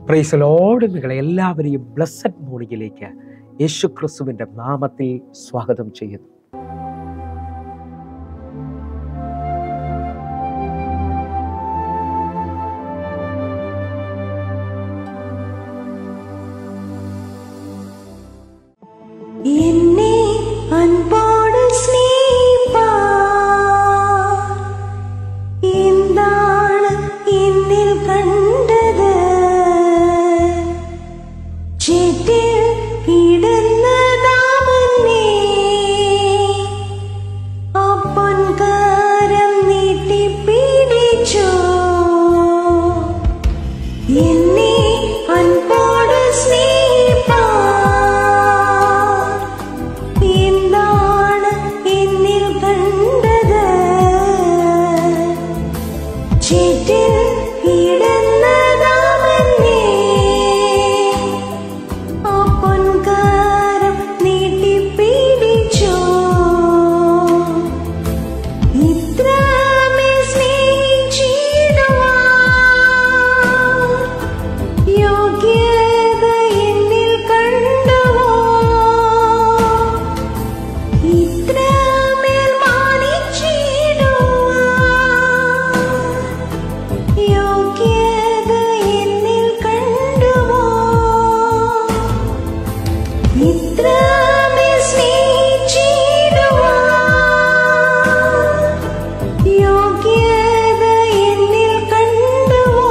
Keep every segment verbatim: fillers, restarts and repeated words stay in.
Praise the Lord. നിങ്ങളെ എല്ലാവരെയും blessed മോർണിംഗിലേക്ക് യേശു ക്രിസ്തുവിൻ്റെ നാമത്തിൽ സ്വാഗതം ചെയ്യുന്നു. എന്നെ അൻപോട് സ്നേഹിപ്പാൻ എന്താണ് എന്നിൽ കണ്ടത്? ചേറ്റിൽ ഇടുന്നതാമന്നേ ആ പൊൻകരം നീട്ടിപ്പിടിച്ചോ. എന്നെ അൻപോട് സ്നേഹിപ്പാൻ എന്താണ് എന്നിൽ കണ്ടത്? ചേറ്റിൽ ഇടുന്നതാമന്നേ ആ പൊൻകരം നീട്ടിപ്പിടിച്ചോ. ഇത്രമേൽ സ്നേഹിച്ചിടുവാൻ യോഗ്യത എന്നിൽ കണ്ടുവോ? ഇത്രമേൽ മാനിച്ചിടുവാൻ യോഗ്യത എന്നിൽ കണ്ടുവോ? ഇത്രമേൽ സ്നേഹിച്ചിടുവാൻ യോഗ്യത എന്നിൽ കണ്ടുവോ?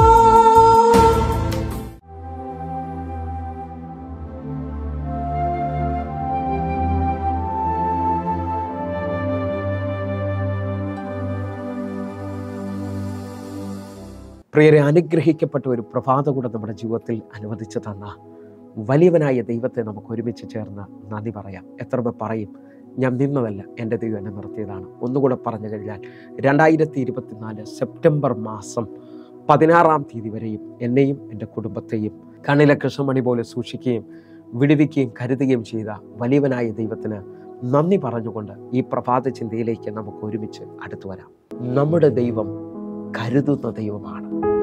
പ്രിയരെ, അനുഗ്രഹിക്കപ്പെട്ട ഒരു പ്രഭാത കൂടെ നമ്മുടെ ജീവിതത്തിൽ അനുവദിച്ചു തന്ന വലിയവനായ ദൈവത്തെ നമുക്ക് ഒരുമിച്ച് ചേർന്ന് നന്ദി പറയാം. എത്ര പേർ പറയും, ഞാൻ നിന്നതല്ല, എൻ്റെ ദൈവം എന്നെ നിർത്തിയതാണ്? ഒന്നുകൂടെ പറഞ്ഞു കഴിഞ്ഞാൽ രണ്ടായിരത്തി ഇരുപത്തിനാല് സെപ്റ്റംബർ മാസം പതിനാറാം തീയതി വരെയും എന്നെയും എൻ്റെ കുടുംബത്തെയും കണ്ണിലെ കൃഷ്ണമണി പോലെ സൂക്ഷിക്കുകയും വിടുവിക്കുകയും കരുതുകയും ചെയ്ത വലിയവനായ ദൈവത്തിന് നന്ദി പറഞ്ഞുകൊണ്ട് ഈ പ്രഭാത ചിന്തയിലേക്ക് നമുക്ക് ഒരുമിച്ച് അടുത്തു വരാം. നമ്മുടെ ദൈവം കരുതുന്ന ദൈവമാണ്.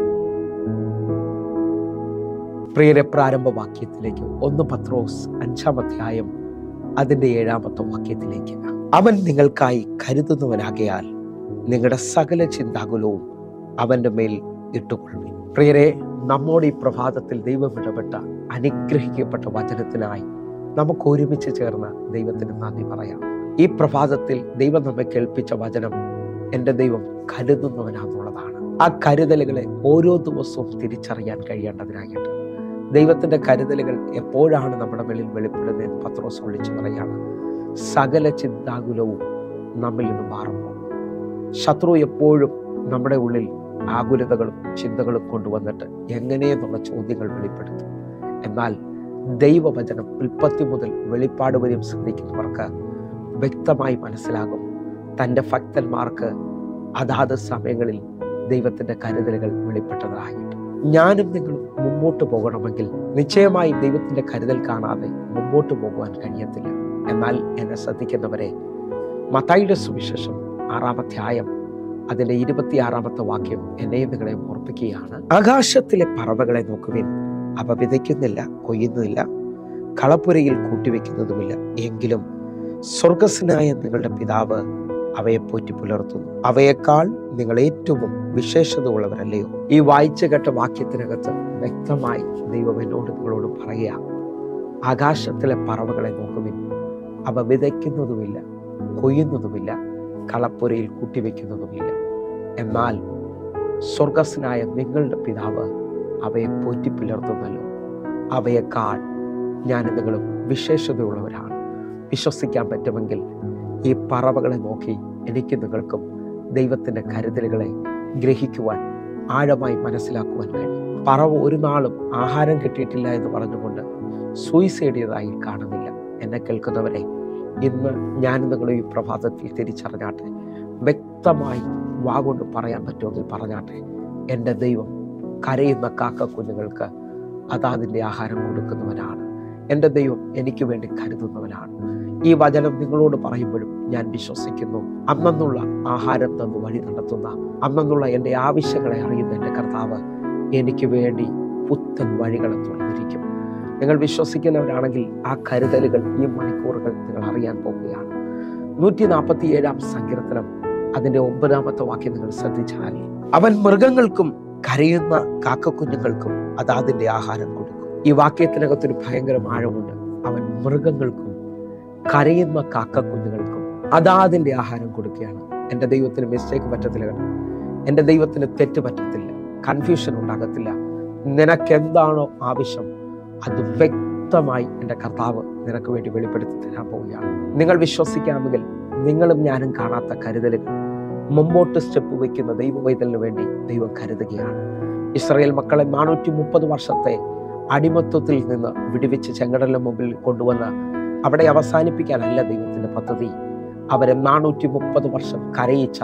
പ്രിയരെ, പ്രാരംഭ വാക്യത്തിലേക്ക് ഒന്ന് പത്രോസ് അഞ്ചാം അധ്യായം അതിൻ്റെ ഏഴാമത്തെ വാക്യത്തിലേക്ക്. അവൻ നിങ്ങൾക്കായി കരുതുന്നവനാകയാൽ നിങ്ങളുടെ സകല ചിന്താകുലവും അവൻ്റെ മേൽ ഇട്ടുകൊള്ളുവിൻ. പ്രിയരെ, നമ്മോട് ഈ പ്രഭാതത്തിൽ ദൈവം ഇടപെട്ട അനുഗ്രഹിക്കപ്പെട്ട വചനത്തിനായി നമുക്ക് ഒരുമിച്ച് ചേർന്ന് ദൈവത്തിന് നന്ദി പറയാം. ഈ പ്രഭാതത്തിൽ ദൈവം നമ്മെ കേൾപ്പിച്ച വചനം എൻ്റെ ദൈവം കരുതുന്നവനാന്നുള്ളതാണ്. ആ കരുതലുകളെ ഓരോ ദിവസവും തിരിച്ചറിയാൻ കഴിയേണ്ടതിനായിട്ട് ദൈവത്തിൻ്റെ കരുതലുകൾ എപ്പോഴാണ് നമ്മുടെ മേലിൽ വെളിപ്പെടുന്നതെന്ന് പത്രോസ് വിളിച്ചു പറയാണ്. സകല ചിന്താകുലവും നമ്മിൽ നിന്ന് മാറുമ്പോൾ ശത്രു എപ്പോഴും നമ്മുടെ ഉള്ളിൽ ആകുലതകളും ചിന്തകളും കൊണ്ടുവന്നിട്ട് എങ്ങനെയെന്നുള്ള ചോദ്യങ്ങൾ വെളിപ്പെടുത്തും. എന്നാൽ ദൈവവചനം ഉൽപ്പത്തി മുതൽ വെളിപ്പാട് വരെയും ശ്രദ്ധിക്കുന്നവർക്ക് വ്യക്തമായി മനസ്സിലാകും, തൻ്റെ ഭക്തന്മാർക്ക് അതാത് സമയങ്ങളിൽ ദൈവത്തിൻ്റെ കരുതലുകൾ വെളിപ്പെട്ടതായിട്ട്. ഞാനും നിങ്ങളും മുമ്പോട്ട് പോകണമെങ്കിൽ നിശ്ചയമായും ദൈവത്തിൻ്റെ കരുതൽ കാണാതെ മുമ്പോട്ട് പോകുവാൻ കഴിയത്തില്ല. എന്നാൽ എന്നെ ശ്രദ്ധിക്കുന്നവരെ, മത്തായിയുടെ സുവിശേഷം ആറാം അധ്യായം അതിൻ്റെ ഇരുപത്തിയാറാമത്തെ വാക്യം എന്നെയും നിങ്ങളെ ഓർപ്പിക്കുകയാണ്. ആകാശത്തിലെ പറവകളെ നോക്കുവിൻ, അവ വിതയ്ക്കുന്നില്ല, കൊയ്യുന്നില്ല, കളപ്പുരയിൽ കൂട്ടിവെക്കുന്നതുമില്ല, എങ്കിലും സ്വർഗസ്വനായ നിങ്ങളുടെ പിതാവ് അവയെ പോറ്റി പുലർത്തുന്നു. അവയേക്കാൾ നിങ്ങൾ ഏറ്റവും വിശേഷത ഉള്ളവരല്ലയോ? ഈ വായിച്ചു കേട്ട വാക്യത്തിനകത്ത് വ്യക്തമായി ദൈവം എന്നോട് നിങ്ങളോട് പറയുക, ആകാശത്തിലെ പറവകളെ നോക്കുവിൻ, അവ വിതയ്ക്കുന്നതുമില്ല, കൊയ്യുന്നതുമില്ല, കളപ്പുരയിൽ കൂട്ടിവെക്കുന്നതുമില്ല, എന്നാൽ സ്വർഗസ്വനായ നിങ്ങളുടെ പിതാവ് അവയെ പോറ്റി പുലർത്തുന്നല്ലോ. അവയേക്കാൾ ഞാൻ നിങ്ങളും വിശേഷതയുള്ളവരാണ്. വിശ്വസിക്കാൻ പറ്റുമെങ്കിൽ ഈ പറവകളെ നോക്കി എനിക്ക് നിങ്ങൾക്കും ദൈവത്തിൻ്റെ കരുതലുകളെ ഗ്രഹിക്കുവാൻ, ആഴമായി മനസ്സിലാക്കുവാൻ കഴിയും. പറവ ഒരു നാളും ആഹാരം കിട്ടിയിട്ടില്ല എന്ന് പറഞ്ഞുകൊണ്ട് സൂയിസൈഡ് ചെയ്തതായി കാണുന്നില്ല. എന്നെ കേൾക്കുന്നവരെ, ഇന്ന് ഞാൻ നിങ്ങളും ഈ പ്രഭാതത്തിൽ തിരിച്ചറിഞ്ഞാട്ടെ, വ്യക്തമായി വാഗൊണ്ട് പറയാൻ പറ്റുമെങ്കിൽ പറഞ്ഞാട്ടെ, എൻ്റെ ദൈവം കരയുന്ന കാക്ക കുഞ്ഞുങ്ങൾക്ക് അതാതിൻ്റെ ആഹാരം കൊടുക്കുന്നവനാണ്. എൻ്റെ ദൈവം എനിക്ക് വേണ്ടി കരുതുന്നവനാണ്. ഈ വചനം നിങ്ങളോട് പറയുമ്പോഴും ഞാൻ വിശ്വസിക്കുന്നു, അന്നുള്ള ആഹാരം തന്നു വഴി നടത്തുന്ന, അന്നുള്ള എൻ്റെ ആവശ്യങ്ങളെ അറിയുന്ന എൻ്റെ കർത്താവ് എനിക്ക് വേണ്ടി പുത്തൻ വഴികളെ തുറന്നിരിക്കും. നിങ്ങൾ വിശ്വസിക്കുന്നവരാണെങ്കിൽ ആ കരുതലുകൾ ഈ മണിക്കൂറുകൾ നിങ്ങൾ അറിയാൻ പോവുകയാണ്. നൂറ്റി നാൽപ്പത്തി ഏഴാം സങ്കീർത്തനം അതിന്റെ ഒമ്പതാമത്തെ വാക്യം നിങ്ങൾ ശ്രദ്ധിച്ചാൽ, അവൻ മൃഗങ്ങൾക്കും കരയുന്ന കാക്കക്കുഞ്ഞുങ്ങൾക്കും അതാതിന്റെ ആഹാരം കൊടുക്കും. ഈ വാക്യത്തിനകത്തൊരു ഭയങ്കര ആഴമുണ്ട്. അവൻ മൃഗങ്ങൾക്കും കരയുന്ന കാക്കക്കുഞ്ഞുങ്ങൾക്കും അതാതിന്റെ ആഹാരം കൊടുക്കുകയാണ്. എൻ്റെ ദൈവത്തിന് മിസ്റ്റേക്ക് പറ്റത്തില്ല കേട്ടോ. എൻ്റെ ദൈവത്തിന് തെറ്റ് പറ്റത്തില്ല, കൺഫ്യൂഷൻ ഉണ്ടാകത്തില്ല. നിനക്ക് എന്താണോ ആവശ്യം അത് വ്യക്തമായി എൻ്റെ കർത്താവ് നിനക്ക് വേണ്ടി വെളിപ്പെടുത്തി തരാൻ പോവുകയാണ്. നിങ്ങൾ വിശ്വസിക്കാമെങ്കിൽ നിങ്ങളും ഞാനും കാണാത്ത കരുതലുകൾ മുമ്പോട്ട് സ്റ്റെപ്പ് വയ്ക്കുന്ന ദൈവവൈതലിന് വേണ്ടി ദൈവം കരുതുകയാണ്. ഇസ്രായേൽ മക്കളെ നാനൂറ്റി മുപ്പത് വർഷത്തെ അടിമത്വത്തിൽ നിന്ന് വിടുവിച്ച് ചെങ്കടലിന് മുമ്പിൽ കൊണ്ടുവന്ന് അവിടെ അവസാനിപ്പിക്കാനല്ല ദൈവത്തിന്റെ പദ്ധതി. അവരെ നാനൂറ്റി മുപ്പത് വർഷം കരയിച്ച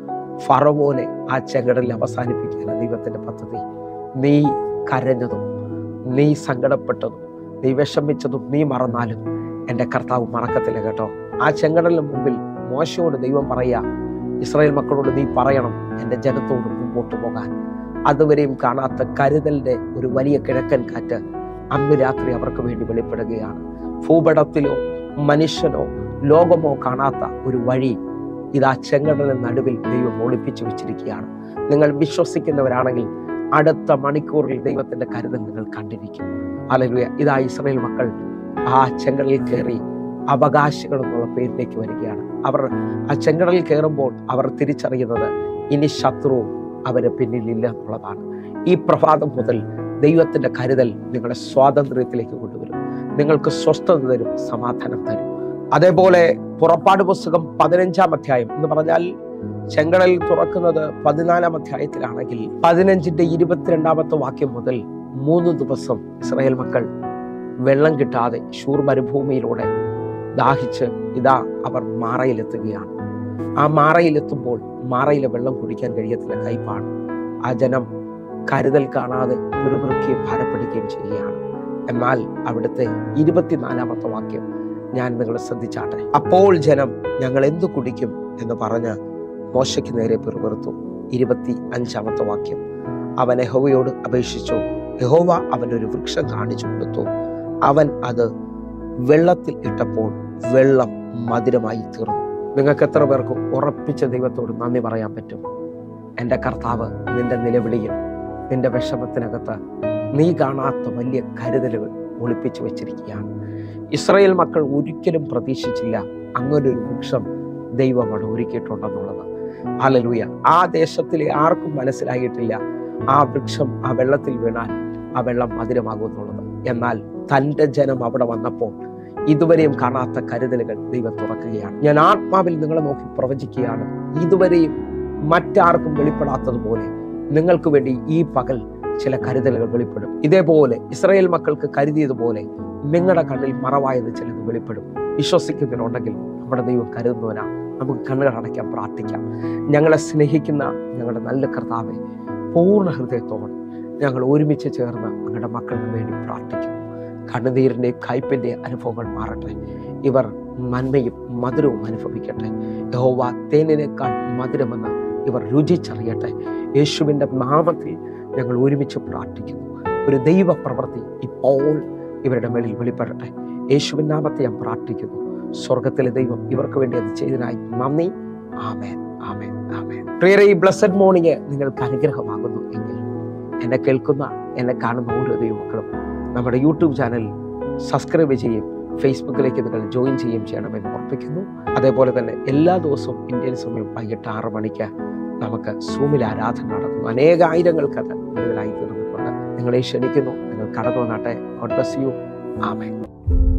ഫറവോനെ ആ ചെങ്കടലിൽ അവസാനിപ്പിക്കാനാണ് ദൈവത്തിന്റെ പദ്ധതി. നീ കരഞ്ഞതും നീ സങ്കടപ്പെട്ടതും നീ വിഷമിച്ചതും നീ മറന്നാലും എൻ്റെ കർത്താവ് മറക്കത്തില്ല കേട്ടോ. ആ ചെങ്കടലിന് മുമ്പിൽ മോശയോട് ദൈവം പറയാ, ഇസ്രായേൽ മക്കളോട് നീ പറയണം എൻ്റെ ജനത്തോട് മുമ്പോട്ട് പോകാൻ. അതുവരെയും കാണാത്ത കരുതലിന്റെ ഒരു വലിയ കിഴക്കൻ കാറ്റ് അന്ന് രാത്രി അവർക്ക് വേണ്ടി വെളിപ്പെടുകയാണ്. ഭൂപടത്തിലോ മനുഷ്യനോ ലോകമോ കാണാത്ത ഒരു വഴി ഇതാ ചെങ്കടലിന് നടുവിൽ ദൈവം ഒളിപ്പിച്ചു വെച്ചിരിക്കുകയാണ്. നിങ്ങൾ വിശ്വസിക്കുന്നവരാണെങ്കിൽ അടുത്ത മണിക്കൂറിൽ ദൈവത്തിന്റെ കരുതൽ നിങ്ങൾ കണ്ടിരിക്കും. ഹല്ലേലൂയ. ഇതാ ഇസ്രായേൽ മക്കൾ ആ ചെങ്കടലിൽ കയറി അവകാശികൾ എന്നുള്ള പേരിലേക്ക് വരികയാണ്. അവർ ആ ചെങ്കടലിൽ കയറുമ്പോൾ അവർ തിരിച്ചറിയുന്നത് ഇനി ശത്രു അവരെ പിന്നിലില്ല എന്നുള്ളതാണ്. ഈ പ്രഭാതം മുതൽ ദൈവത്തിന്റെ കരുതൽ നിങ്ങളെ സ്വാതന്ത്ര്യത്തിലേക്ക് കൊണ്ടുവരും, നിങ്ങൾക്ക് സ്വസ്ഥത തരും, സമാധാനം തരും. അതേപോലെ പുറപ്പാട് പുസ്തകം പതിനഞ്ചാം അധ്യായം എന്ന് പറഞ്ഞാൽ ചെങ്കടലിൽ തുറക്കുന്നത് പതിനാലാം അധ്യായത്തിലാണെങ്കിൽ പതിനഞ്ചിന്റെ ഇരുപത്തിരണ്ടാമത്തെ വാക്യം മുതൽ മൂന്ന് ദിവസം ഇസ്രായേൽ മക്കൾ വെള്ളം കിട്ടാതെ ശൂർ മരുഭൂമിയിലൂടെ ദാഹിച്ച് ഇതാ അവർ മാറയിലെത്തുകയാണ്. ആ മാറയിലെത്തുമ്പോൾ മാറയിലെ വെള്ളം കുടിക്കാൻ കഴിയത്തില്ല, കയ്പാണ്. ആ ജനം കരുതൽ കാണാതെ പിറുപിറുക്കുകയും ഭാരപ്പെടുകയും ചെയ്യുകയാണ്. എന്നാൽ അവിടുത്തെ ഇരുപത്തിനാലാമത്തെ വാക്യം ഞാൻ നിങ്ങളെ ശ്രദ്ധിച്ചാട്ടെ. അപ്പോൾ ജനം ഞങ്ങൾ എന്തു കുടിക്കും എന്ന് പറഞ്ഞ് മോശയ്ക്ക് നേരെ പിറുപിറുത്തു. ഇരുപത്തി അഞ്ചാമത്തെ വാക്യം, അവൻ യഹോവയോട് അപേക്ഷിച്ചു. യഹോവ അവനൊരു വൃക്ഷം കാണിച്ചു കൊടുത്തു. അവൻ അത് വെള്ളത്തിൽ ഇട്ടപ്പോൾ വെള്ളം മധുരമായി തീർന്നു. നിങ്ങൾക്ക് എത്ര പേർക്ക് ഉറപ്പിച്ച ദൈവത്തോട് നന്ദി പറയാൻ പറ്റും? എൻ്റെ കർത്താവ് നിന്റെ നിലവിളിയിൽ നിന്റെ വിഷമത്തിനകത്ത് നീ കാണാത്ത വലിയ കരുതലുകൾ ഒളിപ്പിച്ചു വെച്ചിരിക്കുകയാണ്. ഇസ്രായേൽ മക്കൾ ഒരിക്കലും പ്രതീക്ഷിച്ചില്ല അങ്ങനെ ഒരു വൃക്ഷം ദൈവം അവിടെ ഒരുക്കിയിട്ടുണ്ടെന്നുള്ളത്. ഹല്ലേലൂയ. ആ ദേശത്തിലെ ആർക്കും മനസ്സിലായിട്ടില്ല ആ വൃക്ഷം ആ വെള്ളത്തിൽ വീണാൽ ആ വെള്ളം മധുരമാകും എന്നുള്ളത്. എന്നാൽ തൻ്റെ ജനം അവിടെ വന്നപ്പോൾ ഇതുവരെയും കാണാത്ത കരുതലുകൾ ദൈവം തുറക്കുകയാണ്. ഞാൻ ആത്മാവിൽ നിങ്ങളെ നോക്കി പ്രവചിക്കുകയാണ്. ഇതുവരെയും മറ്റാർക്കും വെളിപ്പെടാത്തതുപോലെ നിങ്ങൾക്ക് വേണ്ടി ഈ പകൽ ചില കരുതലുകൾ വെളിപ്പെടും. ഇതേപോലെ ഇസ്രായേൽ മക്കൾക്ക് കരുതിയതുപോലെ നിങ്ങളുടെ കണ്ണിൽ മറവായത് ചിലത് വെളിപ്പെടും. വിശ്വസിക്കുന്നതിനുണ്ടെങ്കിൽ നമ്മുടെ ദൈവം കരുതുന്നവനാ. നമുക്ക് കണ്ണുകൾ അടയ്ക്കാൻ പ്രാർത്ഥിക്കാം. ഞങ്ങളെ സ്നേഹിക്കുന്ന ഞങ്ങളുടെ നല്ല കർത്താവെ, പൂർണ്ണ ഹൃദയത്തോടെ ഞങ്ങൾ ഒരുമിച്ച് ചേർന്ന് ഞങ്ങളുടെ മക്കൾക്ക് വേണ്ടി പ്രാർത്ഥിക്കുന്നു. കണ്ണുനീരിൻ്റെയും കയ്പിൻ്റെയും അനുഭവങ്ങൾ മാറട്ടെ. ഇവർ നന്മയും മധുരവും അനുഭവിക്കട്ടെ. യഹോവ തേനിനേക്കാൾ മധുരമെന്ന് ഇവർ രുചിച്ചറിയട്ടെ. യേശുവിൻ്റെ നാമത്തിൽ ഞങ്ങൾ ഒരുമിച്ച് പ്രാർത്ഥിക്കുന്നു. ഒരു ദൈവ പ്രവൃത്തി ഇപ്പോൾ ഇവരുടെ മേളിൽ വെളിപ്പെടട്ടെ. യേശുവിൻ നാമത്തെ ഞാൻ പ്രാർത്ഥിക്കുന്നു. സ്വർഗത്തിലെ ദൈവം ഇവർക്ക് വേണ്ടി അത് ചെയ്തതിനായി നന്ദി. ആമേൻ, ആമേൻ, ആമേൻ. പ്രിയരേ, ഈ ബ്ലെസ്സഡ് മോർണിംഗ് നിങ്ങൾക്ക് അനുഗ്രഹമാകുന്നു എങ്കിൽ എന്നെ കേൾക്കുന്ന എന്നെ കാണുന്ന ഓരോ ദൈവമക്കളും നമ്മുടെ യൂട്യൂബ് ചാനൽ സബ്സ്ക്രൈബ് ചെയ്യും, ഫേസ്ബുക്കിലേക്ക് നിങ്ങൾ ജോയിൻ ചെയ്യുകയും ചെയ്യണമെന്ന് ഓർപ്പിക്കുന്നു. അതേപോലെ തന്നെ എല്ലാ ദിവസവും ഇന്ത്യൻ സമയം വൈകിട്ട് ആറ് മണിക്ക് നമുക്ക് സൂമിൽ ആരാധന നടക്കുന്നു. അനേകായിരങ്ങൾക്ക് അത് കൂടുതലായി തീർന്നിട്ടുണ്ട്. നിങ്ങളെ ക്ഷണിക്കുന്നു. നിങ്ങൾ കടന്നു വന്നാട്ടെ. God bless you. ആമേൻ.